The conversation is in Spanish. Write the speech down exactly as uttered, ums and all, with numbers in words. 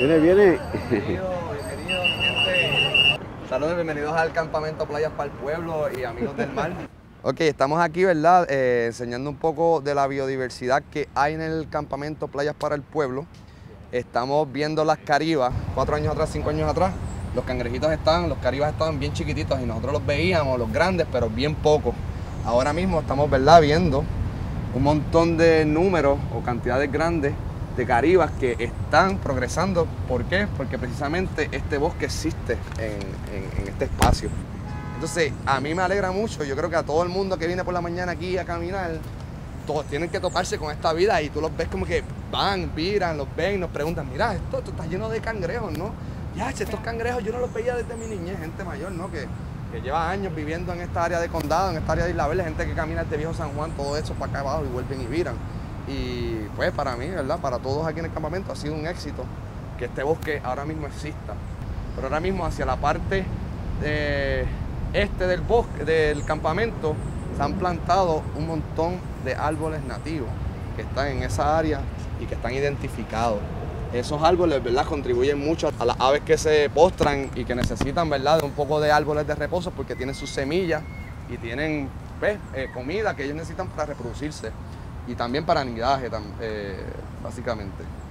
Viene, viene. Bienvenido, bienvenido, mi gente. Saludos, bienvenidos al campamento Playas para el Pueblo y amigos del mar. Ok, estamos aquí, ¿verdad? Eh, enseñando un poco de la biodiversidad que hay en el campamento Playas para el Pueblo. Estamos viendo las caribas, cuatro años atrás, cinco años atrás. Los cangrejitos estaban, los caribas estaban bien chiquititos y nosotros los veíamos, los grandes, pero bien pocos. Ahora mismo estamos, ¿verdad?, viendo un montón de números o cantidades grandes de caribas que están progresando. ¿Por qué? Porque precisamente este bosque existe en, en, en este espacio. Entonces, a mí me alegra mucho. Yo creo que a todo el mundo que viene por la mañana aquí a caminar, todos tienen que toparse con esta vida y tú los ves como que van, viran, los ven, nos preguntan, mira, esto, esto está lleno de cangrejos, ¿no? Ya, estos cangrejos yo no los veía desde mi niñez, gente mayor, ¿no? Que, que lleva años viviendo en esta área de condado, en esta área de Isla Verde, gente que camina desde Viejo San Juan, todo eso para acá abajo y vuelven y viran. Y pues para mí, ¿verdad? Para todos aquí en el campamento ha sido un éxito que este bosque ahora mismo exista. Pero ahora mismo hacia la parte de este del bosque, del campamento, se han plantado un montón de árboles nativos que están en esa área y que están identificados. Esos árboles, ¿verdad?, contribuyen mucho a las aves que se postran y que necesitan, ¿verdad?, de un poco de árboles de reposo porque tienen sus semillas y tienen, pues, eh, comida que ellos necesitan para reproducirse y también para anidaje, eh, básicamente.